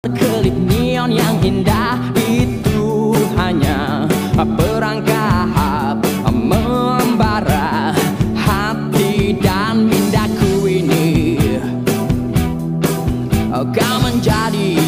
Kelip neon yang indah itu hanya perangkap membara hati dan mindaku ini. Kau menjadi